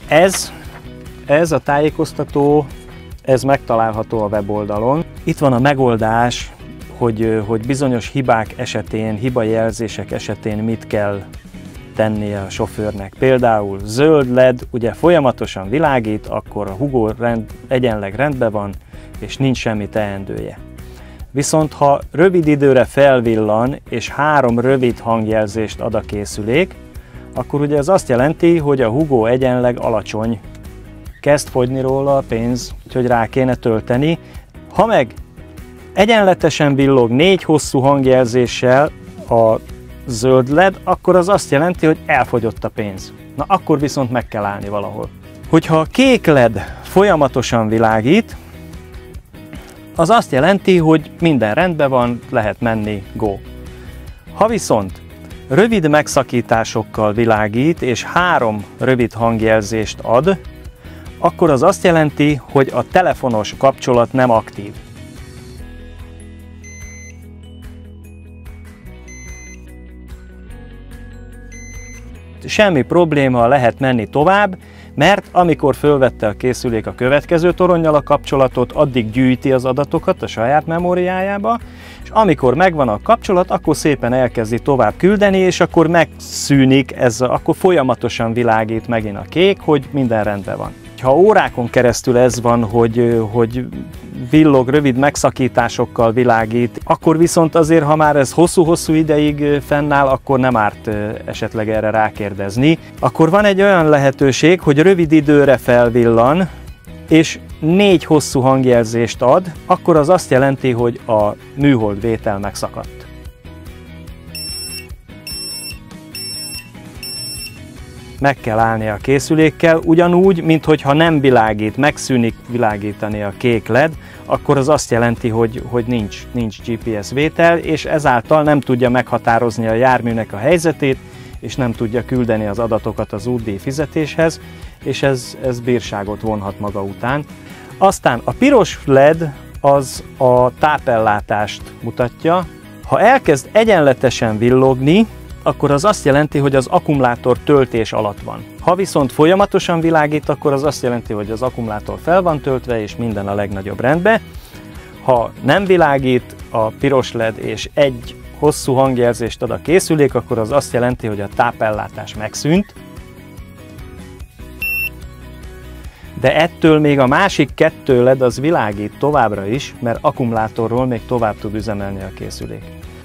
Ez a tájékoztató, ez megtalálható a weboldalon. Itt van a megoldás, hogy bizonyos hibák esetén, hibajelzések esetén mit kell tennie a sofőrnek. Például zöld LED, ugye folyamatosan világít, akkor a hugó egyenleg rendben van, és nincs semmi teendője. Viszont ha rövid időre felvillan, és 3 rövid hangjelzést ad a készülék, akkor ugye ez azt jelenti, hogy a hugó egyenleg alacsony. Kezd fogyni róla a pénz, úgyhogy rá kéne tölteni. Ha meg egyenletesen villog 4 hosszú hangjelzéssel a zöld LED, akkor az azt jelenti, hogy elfogyott a pénz. Na akkor viszont meg kell állni valahol. Hogyha a kék LED folyamatosan világít, az azt jelenti, hogy minden rendben van, lehet menni, go. Ha viszont rövid megszakításokkal világít, és 3 rövid hangjelzést ad, akkor az azt jelenti, hogy a telefonos kapcsolat nem aktív. Semmi probléma, lehet menni tovább, mert amikor fölvette a készülék a következő toronnyal a kapcsolatot, addig gyűjti az adatokat a saját memóriájába, és amikor megvan a kapcsolat, akkor szépen elkezdi tovább küldeni, és akkor megszűnik, akkor folyamatosan világít megint a kék, hogy minden rendben van. Ha órákon keresztül ez van, hogy villog, rövid megszakításokkal világít, akkor viszont azért, ha már ez hosszú-hosszú ideig fennáll, akkor nem árt esetleg erre rákérdezni. Akkor van egy olyan lehetőség, hogy rövid időre felvillan, és 4 hosszú hangjelzést ad, akkor az azt jelenti, hogy a műholdvétel megszakadt. Meg kell állni a készülékkel, ugyanúgy, minthogyha nem világít, megszűnik világítani a kék LED, akkor az azt jelenti, hogy nincs GPS vétel, és ezáltal nem tudja meghatározni a járműnek a helyzetét, és nem tudja küldeni az adatokat az útdíj fizetéshez, és ez bírságot vonhat maga után. Aztán a piros LED az a tápellátást mutatja. Ha elkezd egyenletesen villogni, akkor az azt jelenti, hogy az akkumulátor töltés alatt van. Ha viszont folyamatosan világít, akkor az azt jelenti, hogy az akkumulátor fel van töltve, és minden a legnagyobb rendben. Ha nem világít a piros LED, és egy hosszú hangjelzést ad a készülék, akkor az azt jelenti, hogy a tápellátás megszűnt. De ettől még a másik 2 LED az világít továbbra is, mert akkumulátorról még tovább tud üzemelni a készülék.